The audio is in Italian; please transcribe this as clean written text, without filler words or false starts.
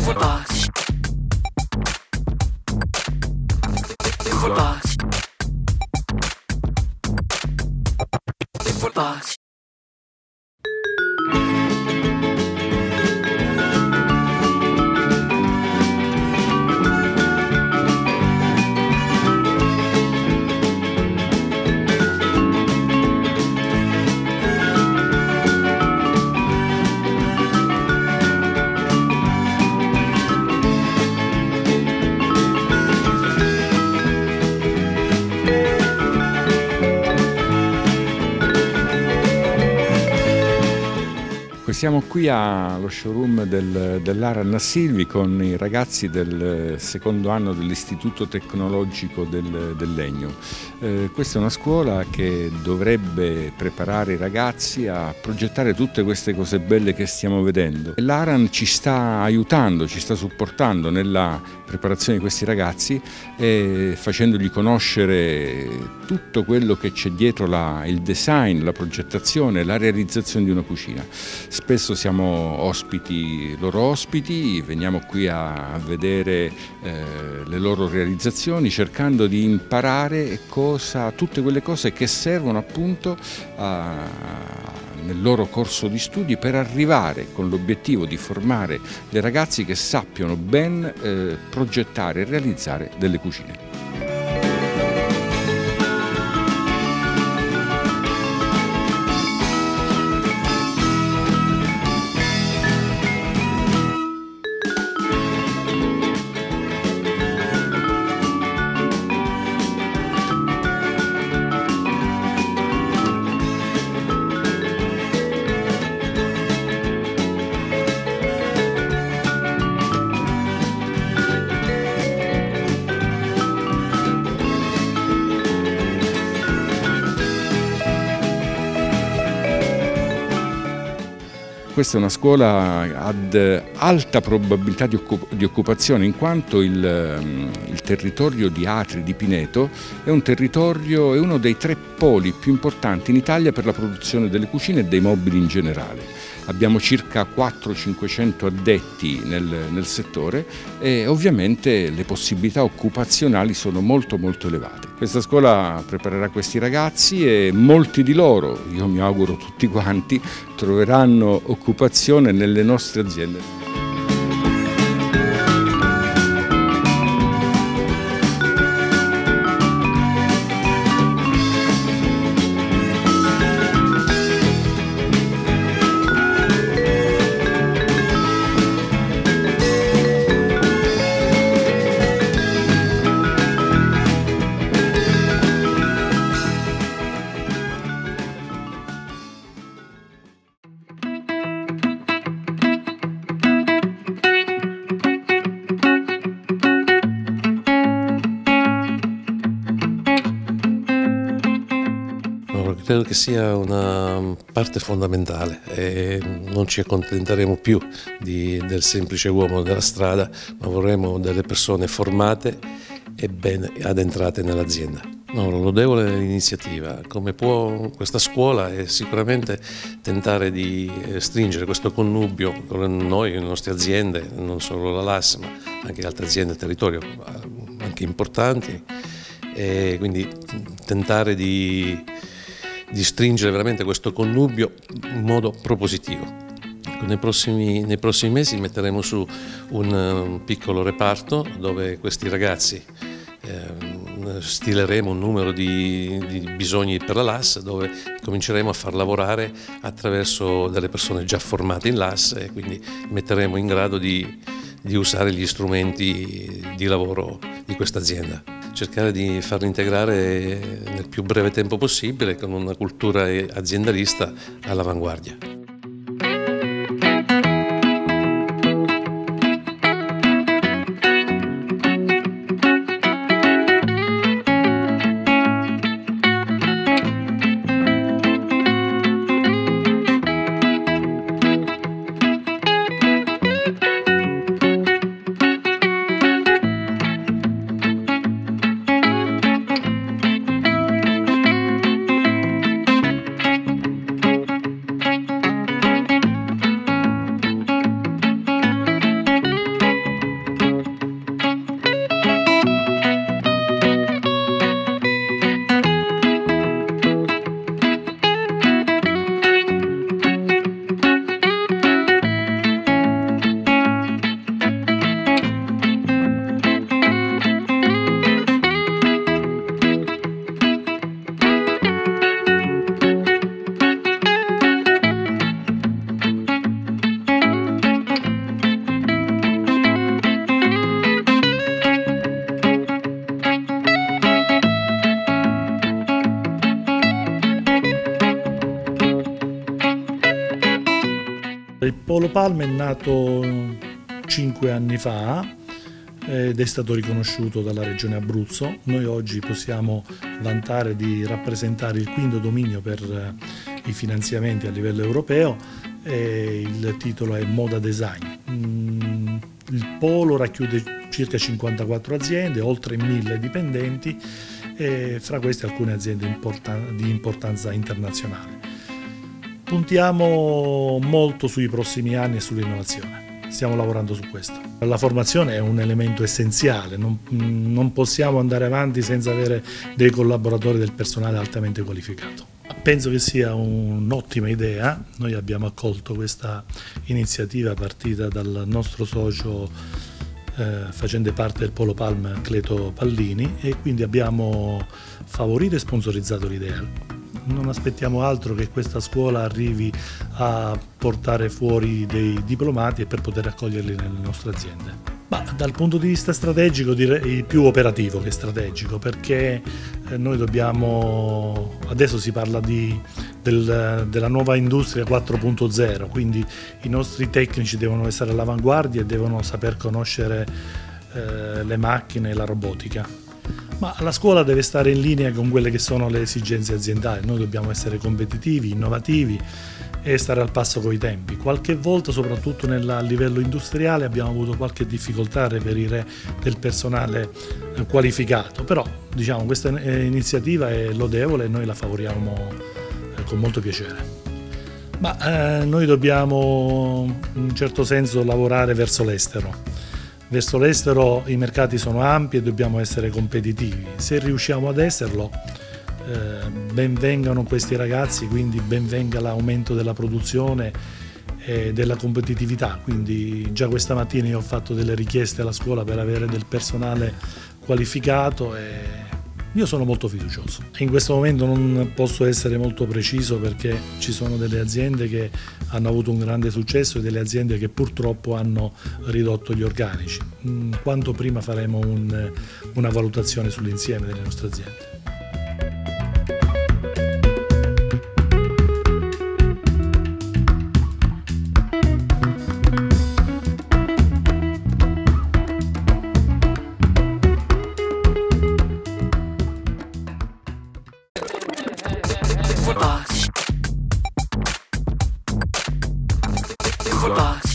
Box. Box. Box. Siamo qui allo showroom dell'Aran a Silvi con i ragazzi del secondo anno dell'Istituto Tecnologico del Legno. Questa è una scuola che dovrebbe preparare i ragazzi a progettare tutte queste cose belle che stiamo vedendo. L'Aran ci sta aiutando, ci sta supportando nella preparazione di questi ragazzi e facendogli conoscere tutto quello che c'è dietro il design, la progettazione, la realizzazione di una cucina. Spesso siamo loro ospiti, veniamo qui a vedere le loro realizzazioni cercando di imparare tutte quelle cose che servono appunto nel loro corso di studi per arrivare con l'obiettivo di formare dei ragazzi che sappiano ben progettare e realizzare delle cucine. Questa è una scuola ad alta probabilità di occupazione, in quanto il territorio di Atri, di Pineto, è uno dei 3 poli più importanti in Italia per la produzione delle cucine e dei mobili in generale. Abbiamo circa 400-500 addetti nel settore e ovviamente le possibilità occupazionali sono molto elevate. Questa scuola preparerà questi ragazzi e molti di loro, io mi auguro tutti quanti, troveranno occupazione nelle nostre aziende. Credo che sia una parte fondamentale e non ci accontenteremo più del semplice uomo della strada, ma vorremmo delle persone formate e ben addentrate nell'azienda. Lodevole l'iniziativa, come può questa scuola è sicuramente tentare di stringere questo connubio con noi, le nostre aziende, non solo la LAS ma anche altre aziende del territorio, anche importanti, e quindi tentare di stringere veramente questo connubio in modo propositivo. Nei prossimi mesi metteremo su un piccolo reparto dove questi ragazzi stileremo un numero di bisogni per la LAS, dove cominceremo a far lavorare attraverso delle persone già formate in LAS e quindi metteremo in grado di usare gli strumenti di lavoro di questa azienda. Cercare di farli integrare nel più breve tempo possibile con una cultura aziendalista all'avanguardia. Palm è nato 5 anni fa ed è stato riconosciuto dalla Regione Abruzzo. Noi oggi possiamo vantare di rappresentare il quinto dominio per i finanziamenti a livello europeo e il titolo è Moda Design. Il polo racchiude circa 54 aziende, oltre 1000 dipendenti e fra queste alcune aziende di importanza internazionale. Puntiamo molto sui prossimi anni e sull'innovazione, stiamo lavorando su questo. La formazione è un elemento essenziale, non possiamo andare avanti senza avere dei collaboratori del personale altamente qualificato. Penso che sia un'ottima idea, noi abbiamo accolto questa iniziativa partita dal nostro socio facente parte del Polo Palm Cleto Pallini e quindi abbiamo favorito e sponsorizzato l'idea. Non aspettiamo altro che questa scuola arrivi a portare fuori dei diplomati e per poter accoglierli nelle nostre aziende. Ma dal punto di vista strategico direi più operativo che strategico, perché noi dobbiamo, adesso si parla della nuova industria 4.0, quindi i nostri tecnici devono essere all'avanguardia e devono saper conoscere le macchine e la robotica. Ma la scuola deve stare in linea con quelle che sono le esigenze aziendali, noi dobbiamo essere competitivi, innovativi e stare al passo coi tempi. Qualche volta, soprattutto a livello industriale, abbiamo avuto qualche difficoltà a reperire del personale qualificato, però diciamo, questa iniziativa è lodevole e noi la favoriamo con molto piacere. Ma noi dobbiamo in un certo senso lavorare verso l'estero. Verso l'estero i mercati sono ampi e dobbiamo essere competitivi. Se riusciamo ad esserlo, ben vengano questi ragazzi, quindi ben venga l'aumento della produzione e della competitività. Quindi già questa mattina io ho fatto delle richieste alla scuola per avere del personale qualificato e io sono molto fiducioso. In questo momento non posso essere molto preciso perché ci sono delle aziende che hanno avuto un grande successo e delle aziende che purtroppo hanno ridotto gli organici. Quanto prima faremo una valutazione sull'insieme delle nostre aziende. Box.